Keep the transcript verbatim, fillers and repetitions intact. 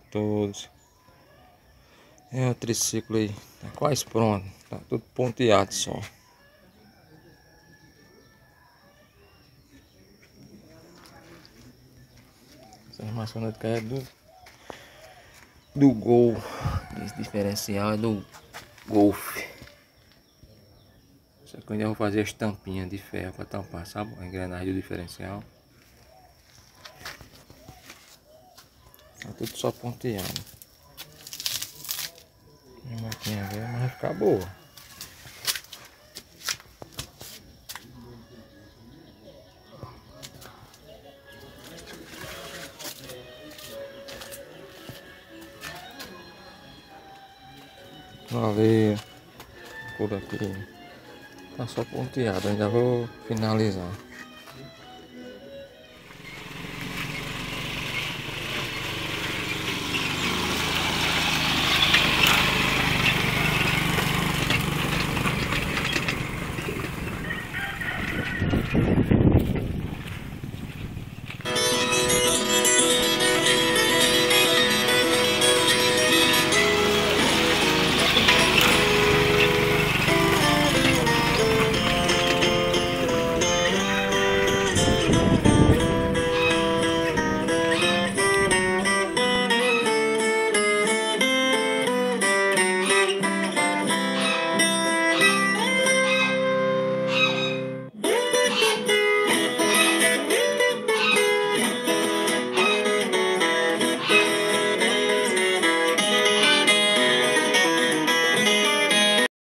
todos. É o triciclo aí, tá quase pronto, tá tudo ponteado só. Essa armação é do do Gol, esse diferencial é do Golf. Só que eu ainda vou fazer as tampinhas de ferro para tampar, sabe? A engrenagem do diferencial. Tá tudo só ponteado. A máquina velha, mas vai ficar boa. Valeu. Por aqui. Tá só ponteado, ainda vou finalizar.